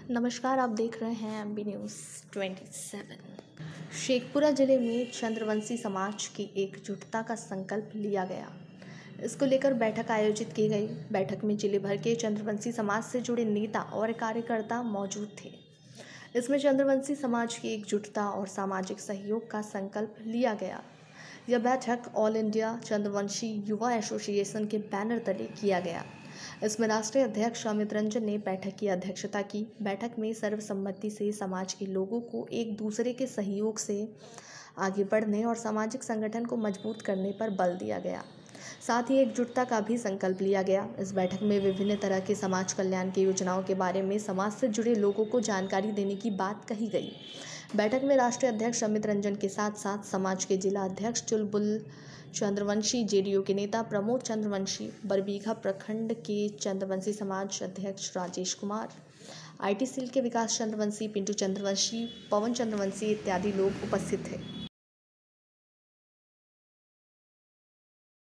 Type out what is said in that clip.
नमस्कार, आप देख रहे हैं एमबी न्यूज़ 27। शेखपुरा जिले में चंद्रवंशी समाज की एकजुटता का संकल्प लिया गया। इसको लेकर बैठक आयोजित की गई। बैठक में जिले भर के चंद्रवंशी समाज से जुड़े नेता और कार्यकर्ता मौजूद थे। इसमें चंद्रवंशी समाज की एकजुटता और सामाजिक सहयोग का संकल्प लिया गया। यह बैठक ऑल इंडिया चंद्रवंशी युवा एसोसिएशन के बैनर तले किया गया। इसमें राष्ट्रीय अध्यक्ष अमित रंजन ने बैठक की अध्यक्षता की। बैठक में सर्वसम्मति से समाज के लोगों को एक दूसरे के सहयोग से आगे बढ़ने और सामाजिक संगठन को मजबूत करने पर बल दिया गया। साथ ही एकजुटता का भी संकल्प लिया गया। इस बैठक में विभिन्न तरह के समाज कल्याण की योजनाओं के बारे में समाज से जुड़े लोगों को जानकारी देने की बात कही गई। बैठक में राष्ट्रीय अध्यक्ष अमित रंजन के साथ साथ समाज के जिला अध्यक्ष चुलबुल चंद्रवंशी, जेडीयू के नेता प्रमोद चंद्रवंशी, बरबीघा प्रखंड के चंद्रवंशी समाज अध्यक्ष राजेश कुमार, आईटी सेल के विकास चंद्रवंशी, पिंटू चंद्रवंशी, पवन चंद्रवंशी इत्यादि लोग उपस्थित थे।